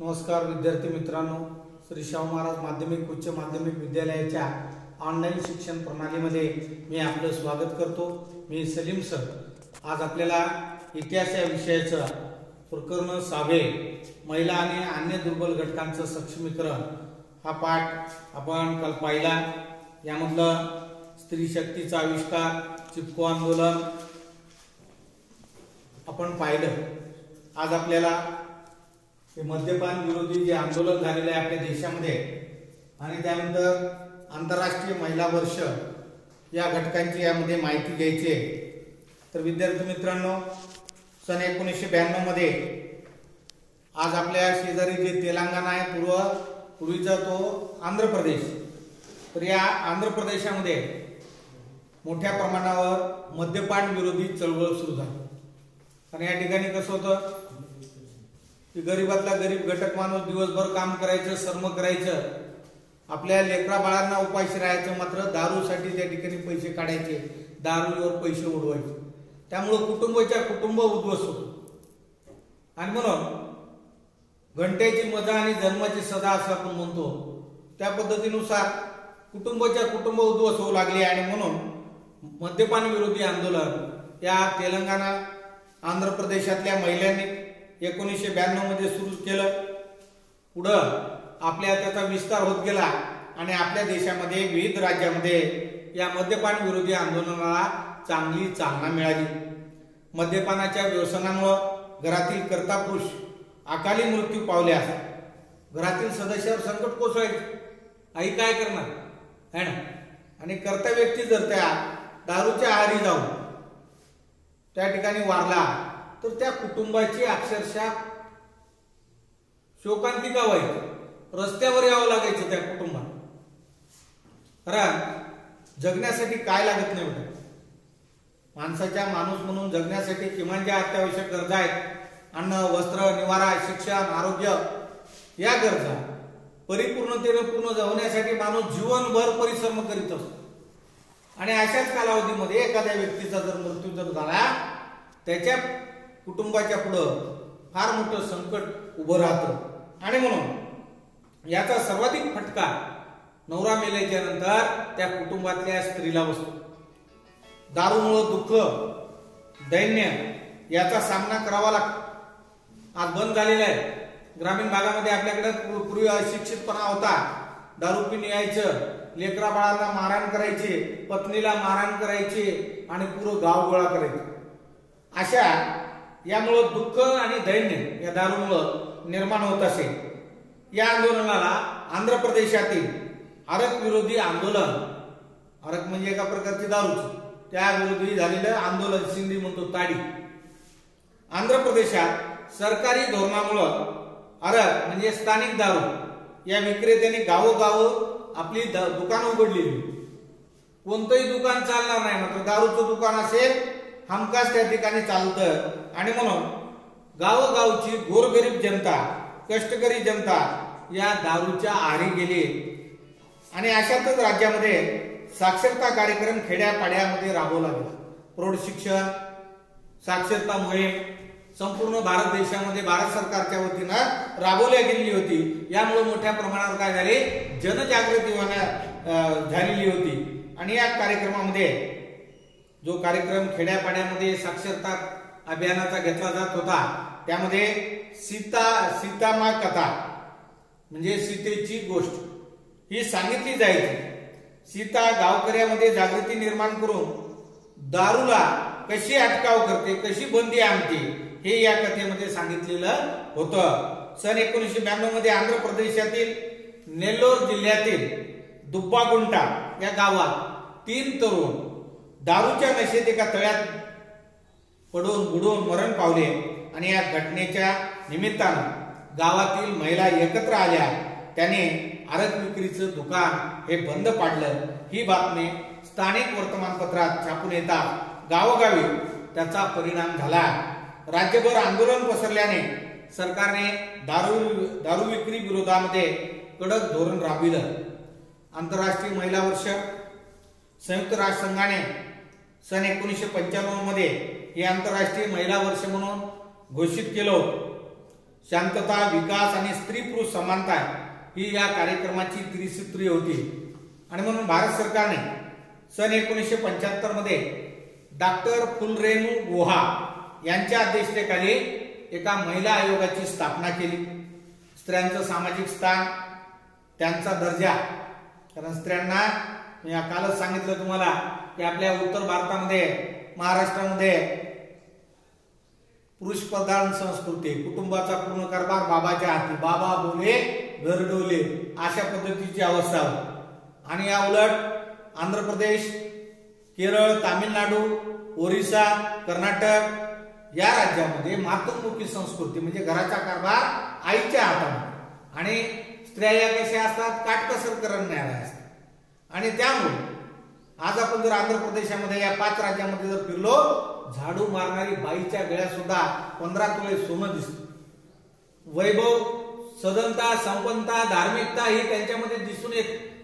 नमस्कार विद्यार्थी मित्रांनो, श्री शाहू महाराज माध्यमिक उच्च माध्यमिक विद्यालयाच्या ऑनलाईन शिक्षण प्रणालीमध्ये मी आपलं स्वागत करतो। मी सलीम सर। आज आपल्याला इतिहास या विषयाचं प्रकरण 6 महिला आणि अन्य दुर्बल घटकांचं सक्षमीकरण हा पाठ आपण काल पाहिला। यामधलं स्त्री शक्तीचा आविष्कार, चिपको आंदोलन आपण पाहिलं। आज आपल्याला मद्यपान विरोधी जे आंदोलन झालेले आहे आपल्या देशामध्ये आणि त्यानंतर आंतरराष्ट्रीय महिला वर्ष या घटकांची यामध्ये माहिती घ्यायची आहे। तर विद्यार्थी मित्रांनो, सन 1992 मध्ये आज आपल्या शेजारी जे तेलंगणा आहे पूर्वीचा तो आंध्र प्रदेश, तर या आंध्र प्रदेशामध्ये मोठ्या प्रमाणावर मद्यपान विरोधी चळवळ सुरू झाली। आणि या ठिकाणी कसं होतं की गरीबातला गरीब घटक माणूस दिवसभर काम करायचं, श्रम करायचं, आपल्या लेकरा बाळांना उपाशी राहायचं, मात्र दारूसाठी त्या ठिकाणी पैसे काढायचे, दारूवर पैसे उडवायचे। त्यामुळे कुटुंब उद्ध्वस्त होतो। आणि म्हणून घंट्याची मजा आणि जन्माची सजा असं आपण म्हणतो, त्या पद्धतीनुसार कुटुंब उद्ध्वस्त होऊ लागले। आणि म्हणून मद्यपान विरोधी आंदोलन या तेलंगणा आंध्र प्रदेशातल्या महिलांनी 1992 मध्ये सुरू केलं। पुढं आपल्या त्याचा विस्तार होत गेला आणि आपल्या देशामध्ये विविध राज्यामध्ये या मद्यपान विरोधी आंदोलनाला चांगली चालना मिळाली। मद्यपानाच्या व्यसनामुळे घरातील कर्ता पुरुष अकाली मृत्यू पावल्यास घरातील सदस्यावर संकट कोसळायचे। आई काय करणार है ना। आणि कर्ता व्यक्ती जर त्या दारूच्या आहारी जाऊन त्या ठिकाणी वारला तर त्या कुटुंबाची अक्षरशः शोकांतिका व्हायची, रस्त्यावर यावं लागायचं त्या कुटुंबाला। कारण जगण्यासाठी काय लागत नाही होतं। माणसाच्या माणूस म्हणून जगण्यासाठी किमान ज्या अत्यावश्यक गरजा आहेत, अन्न, वस्त्र, निवारा, शिक्षण, आरोग्य, या गरजा परिपूर्णतेने पूर्ण होण्यासाठी माणूस जीवनभर परिश्रम करीत असतो। आणि अशाच कालावधीमध्ये एखाद्या व्यक्तीचा जर मृत्यू जर झाला, त्याच्या कुटुंबाच्या पुढं फार मोठं संकट उभं राहतं। आणि म्हणून याचा सर्वाधिक फटका नवरा मेल्याच्या नंतर त्या कुटुंबातल्या स्त्रीला बसतो। दारूमुळे दुःख, दैन्य याचा सामना करावा लागतो। आज बंद झालेला आहे। ग्रामीण भागामध्ये आपल्याकडे पूर्वी अशिक्षितपणा होता, दारू पिऊन यायचं, लेकरा बाळांना मारहाण करायचे, पत्नीला मारहाण करायचे आणि पुरं गाव गोळा करायचे। अशा यामुळे दुःख आणि दैन्य या दारूमुळे निर्माण होत असे। या आंदोलनाला आंध्र प्रदेशातील अरक विरोधी आंदोलन, अरक म्हणजे एका प्रकारची दारूच, त्या विरोधी झालेलं आंदोलन, सिंधी म्हणतो ताडी। आंध्र प्रदेशात सरकारी धोरणामुळे अरक म्हणजे स्थानिक दारू या विक्रेत्यांनी गावोगाव आपली दुकान उघडलेली। कोणतंही दुकान चालणार नाही, मात्र दारूचं दुकान असेल हमखास त्या ठिकाणी चालतं। आणि म्हणून गावोगावची गोरगरीब जनता, कष्टकरी जनता या दारूच्या आहारी गेली। आणि अशातच राज्यामध्ये साक्षरता कार्यक्रम खेड्यापाड्यामध्ये राबवला गेला। प्रौढ शिक्षण साक्षरता मोहीम संपूर्ण भारत देशामध्ये भारत सरकारच्या वतीनं राबवल्या गेलेली होती। यामुळे मोठ्या प्रमाणावर काय झाले, जनजागृती झालेली होती। आणि या कार्यक्रमामध्ये जो कार्यक्रम खेड्यापाड्यामध्ये साक्षरता अभियानाचा घेतला जात होता, त्यामध्ये सीतामा कथा म्हणजे सीतेची गोष्ट ही सांगितली जायची। सीता गावकऱ्यामध्ये जागृती निर्माण करून दारूला कशी अटकाव करते, कशी बंदी आणते, हे या कथेमध्ये सांगितलेलं होतं। सन 1992 मध्ये आंध्र प्रदेशातील नेल्लोर जिल्ह्यातील दुब्बागुंटा या गावात 3 तरुण दारूच्या नशेत एका तळ्यात पडून बुडून मरण पावले। आणि या घटनेच्या निमित्तानं गावातील महिला एकत्र आल्या, त्याने अरक विक्रीचं दुकान हे बंद पाडलं। ही बातमी स्थानिक वर्तमानपत्रात छापून येतात गावोगावी त्याचा परिणाम झाला। राज्यभर आंदोलन पसरल्याने सरकारने दारू विक्री विरोधामध्ये कडक धोरण राबविलं। आंतरराष्ट्रीय महिला वर्ष संयुक्त राष्ट्रसंघाने सन 1995 मध्ये हे आंतरराष्ट्रीय महिला वर्ष म्हणून घोषित केलं होतं। शांतता, विकास आणि स्त्री पुरुष समानता ही या कार्यक्रमाची त्रिसूत्री होती. आणि म्हणून भारत सरकारने सन 1975 मध्ये डॉक्टर फुलरेणू गुहा यांच्या अध्यक्षतेखाली एका महिला आयोगाची स्थापना केली. स्त्रियांचं सामाजिक स्थान, त्यांचा दर्जा, कारण स्त्रियांना मी कालच सांगितलं तुम्हाला की आपल्या उत्तर भारतामध्ये, महाराष्ट्रामध्ये पुरुष प्रधान संस्कृती, कुटुंबाचा पूर्ण कारभार बाबाच्या हाती, बाबा बोले घर डोले अशा पद्धतीची अवस्था होती. आणि या उलट आंध्र प्रदेश, केरळ, तामिळनाडू, ओरिसा, कर्नाटक या राज्यामध्ये मातृमुखी संस्कृती म्हणजे घराचा कारभार आईच्या हातामध्ये आणि स्त्रिया या कशा असतात, काटकसर करणाऱ्या असतात. आणि त्यामुळे आज आपण जर आंध्र प्रदेशामध्ये या 5 राज्यामध्ये जर फिरलो, झाडू मारणारी बाईच्या गळ्यात सुद्धा 15 तोळे सोनं दिसतं. वैभव, सदनता, संपन्नता, धार्मिकता ही त्यांच्यामध्ये दिसून येते.